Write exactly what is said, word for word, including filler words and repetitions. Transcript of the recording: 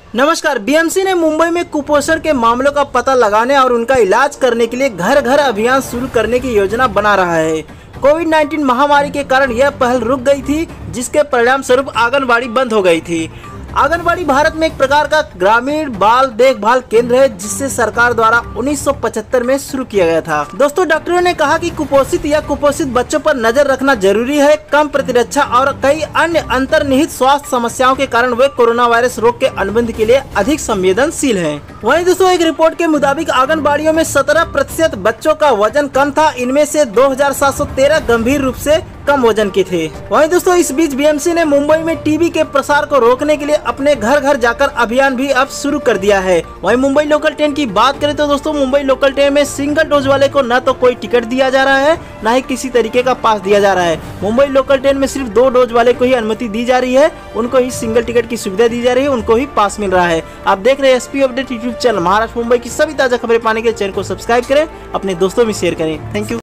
नमस्कार। बीएमसी ने मुंबई में कुपोषण के मामलों का पता लगाने और उनका इलाज करने के लिए घर घर अभियान शुरू करने की योजना बना रहा है। कोविड नाइन्टीन महामारी के कारण यह पहल रुक गई थी, जिसके परिणाम स्वरूप आंगनबाड़ी बंद हो गई थी। आंगनबाड़ी भारत में एक प्रकार का ग्रामीण बाल देखभाल केंद्र है, जिससे सरकार द्वारा उन्नीस सौ पचहत्तर में शुरू किया गया था। दोस्तों, डॉक्टरों ने कहा कि कुपोषित या कुपोषित बच्चों पर नजर रखना जरूरी है। कम प्रतिरक्षा और कई अन्य अंतर्निहित स्वास्थ्य समस्याओं के कारण वे कोरोना वायरस रोग के अनुबंध के लिए अधिक संवेदनशील हैं। वहीं दोस्तों, एक रिपोर्ट के मुताबिक आंगनबाड़ियों में सत्रह प्रतिशत बच्चों का वजन कम था। इनमें से दो हजार सात सौ तेरह गंभीर रूप से कम वजन के थे। वहीं दोस्तों, इस बीच बीएमसी ने मुंबई में टीबी के प्रसार को रोकने के लिए अपने घर घर जाकर अभियान भी अब शुरू कर दिया है। वहीं मुंबई लोकल ट्रेन की बात करें तो दोस्तों, मुंबई लोकल ट्रेन में सिंगल डोज वाले को न तो कोई टिकट दिया जा रहा है, न ही किसी तरीके का पास दिया जा रहा है। मुंबई लोकल ट्रेन में सिर्फ दो डोज वाले को ही अनुमति दी जा रही है, उनको ही सिंगल टिकट की सुविधा दी जा रही है, उनको ही पास मिल रहा है। आप देख रहे हैं SP update YouTube channel. Maharashtra Mumbai की सभी ताजा खबरें पाने के लिए चैनल को सब्सक्राइब करें, अपने दोस्तों में शेयर करें। Thank you.